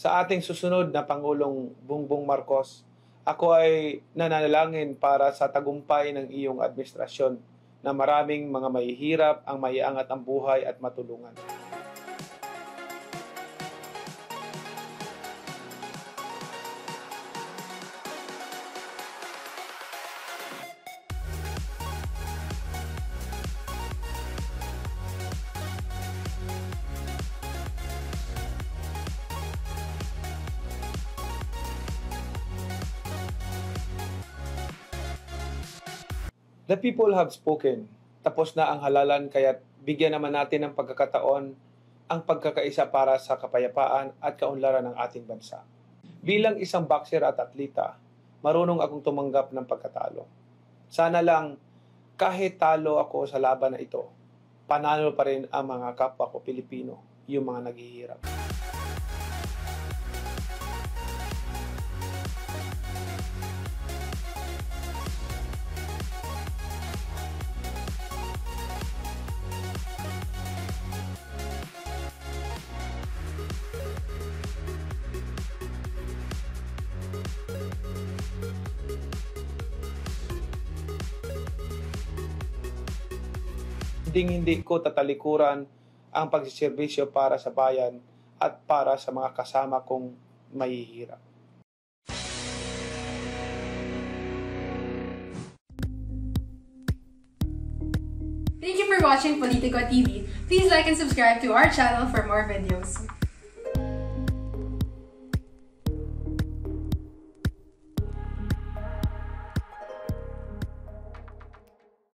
Sa ating susunod na Pangulong Bongbong Marcos, ako ay nananalangin para sa tagumpay ng iyong administrasyon na maraming mga mahihirap ang maiangat ang buhay at matulungan. The people have spoken. Tapos na ang halalan, kaya't bigyan naman natin ng pagkakataon ang pagkakaisa para sa kapayapaan at kaunlaran ng ating bansa. Bilang isang boxer at atleta, marunong akong tumanggap ng pagkatalo. Sana lang, kahit talo ako sa laban na ito, panalo pa rin ang mga kapwa ko Pilipino, yung mga naghihirap. Hindi ko tatalikuran ang pagsiservisyo para sa bayan at para sa mga kasama kong mahihirap. Thank you for watching Politico TV. Please like and subscribe to our channel for more videos.